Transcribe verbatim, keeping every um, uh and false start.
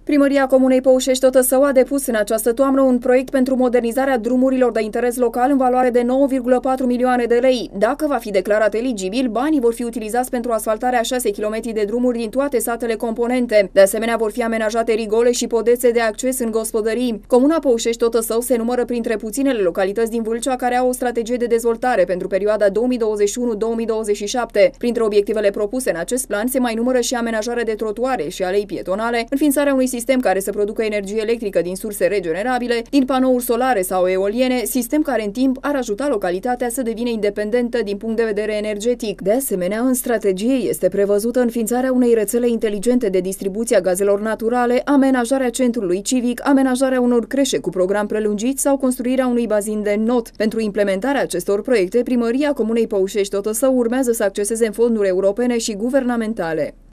Primăria Comunei Păușești-Totăsău a depus în această toamnă un proiect pentru modernizarea drumurilor de interes local în valoare de nouă virgulă patru milioane de lei. Dacă va fi declarat eligibil, banii vor fi utilizați pentru asfaltarea a șase kilometri de drumuri din toate satele componente. De asemenea, vor fi amenajate rigole și podețe de acces în gospodării. Comuna Păușești-Totăsău se numără printre puținele localități din Vâlcea care au o strategie de dezvoltare pentru perioada două mii douăzeci și unu - două mii douăzeci și șapte. Printre obiectivele propuse în acest plan se mai numără și amenajarea de trotuare și alei pietonale, înființarea unui sistem care să producă energie electrică din surse regenerabile, din panouri solare sau eoliene, sistem care în timp ar ajuta localitatea să devină independentă din punct de vedere energetic. De asemenea, în strategie este prevăzută înființarea unei rețele inteligente de distribuție a gazelor naturale, amenajarea centrului civic, amenajarea unor creșe cu program prelungit sau construirea unui bazin de not. Pentru implementarea acestor proiecte, Primăria Comunei Păușești-Totăsău urmează să acceseze fonduri europene și guvernamentale.